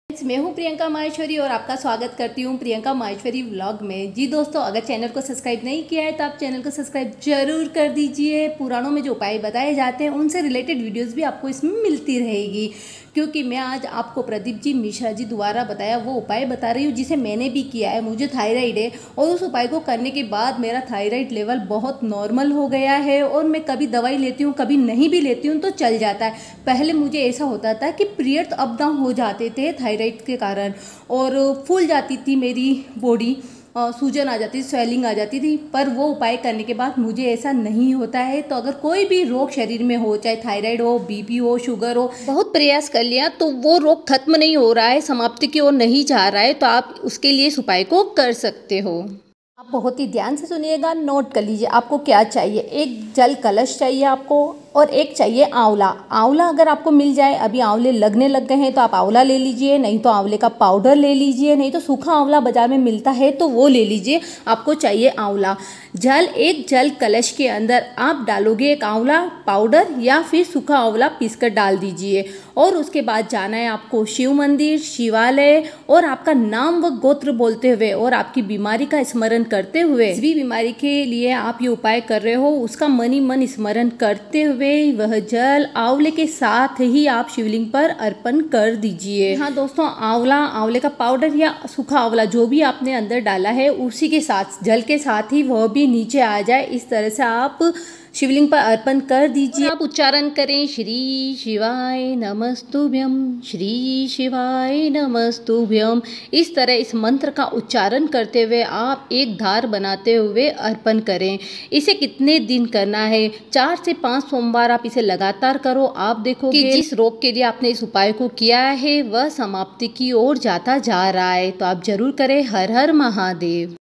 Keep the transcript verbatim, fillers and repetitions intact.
मैं हूं प्रियंका माहेश्वरी और आपका स्वागत करती हूं प्रियंका माहेश्वरी व्लॉग में। जी दोस्तों, अगर चैनल को सब्सक्राइब नहीं किया है तो आप चैनल को सब्सक्राइब जरूर कर दीजिए। पुराणों में जो उपाय बताए जाते हैं उनसे रिलेटेड वीडियोस भी आपको इसमें मिलती रहेगी, क्योंकि मैं आज आपको प्रदीप जी मिश्रा जी द्वारा बताया वो उपाय बता रही हूँ जिसे मैंने भी किया है। मुझे थायराइड है और उस उपाय को करने के बाद मेरा थायराइड लेवल बहुत नॉर्मल हो गया है और मैं कभी दवाई लेती हूँ कभी नहीं भी लेती हूँ तो चल जाता है। पहले मुझे ऐसा होता था कि पीरियड्स अप डाउन हो जाते थे थायराइड के कारण और फूल जाती थी मेरी बॉडी, सूजन आ जाती थी, स्वेलिंग आ जाती थी। पर वो उपाय करने के बाद मुझे ऐसा नहीं होता है। तो अगर कोई भी रोग शरीर में हो, चाहे थायराइड हो, बीपी हो, शुगर हो, बहुत प्रयास कर लिया तो वो रोग खत्म नहीं हो रहा है, समाप्ति की ओर नहीं जा रहा है, तो आप उसके लिए इस उपाय को कर सकते हो। आप बहुत ही ध्यान से सुनिएगा, नोट कर लीजिए आपको क्या चाहिए। एक जल कलश चाहिए आपको और एक चाहिए आंवला। आंवला अगर आपको मिल जाए, अभी आंवले लगने लग गए हैं तो आप आंवला ले लीजिए, नहीं तो आंवले का पाउडर ले लीजिए, नहीं तो सूखा आंवला बाजार में मिलता है तो वो ले लीजिए। आपको चाहिए आंवला। जल एक जल कलश के अंदर आप डालोगे एक आंवला पाउडर या फिर सूखा आंवला पीसकर डाल दीजिए और उसके बाद जाना है आपको शिव मंदिर, शिवालय और आपका नाम व गोत्र बोलते हुए और आपकी बीमारी का स्मरण करते हुए, जिस भी बीमारी के लिए आप ये उपाय कर रहे हो उसका मन ही मन स्मरण करते हुए वह जल आंवले के साथ ही आप शिवलिंग पर अर्पण कर दीजिए। हाँ दोस्तों, आंवला, आंवले का पाउडर या सूखा आंवला जो भी आपने अंदर डाला है उसी के साथ, जल के साथ ही वह भी नीचे आ जाए। इस तरह से आप शिवलिंग पर अर्पण कर दीजिए। आप उच्चारण करें श्री शिवाय नमस्तुभ्यम, श्री शिवाय नमस्तुभ्यम। इस तरह इस मंत्र का उच्चारण करते हुए आप एक धार बनाते हुए अर्पण करें। इसे कितने दिन करना है? चार से पाँच सोमवार आप इसे लगातार करो। आप देखोगे कि जिस रोग के लिए आपने इस उपाय को किया है वह समाप्ति की ओर जाता जा रहा है। तो आप जरूर करें। हर हर महादेव।